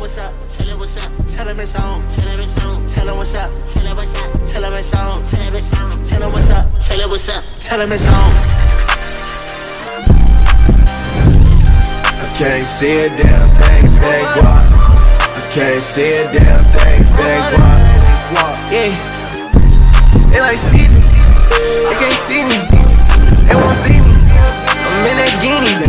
what's up, tell it what's up, tell him it's on, tell him it's on, tell him what's up, tell him what's up, tell him it's on, tell him it's on, tell him what's up, tell it what's up, tell him it's on. I can't see a damn thing if they guap. I can't see a damn thing if they guap. Yeah, they like Stevie, they can't see me, they won't beat me, I'm in that guinea.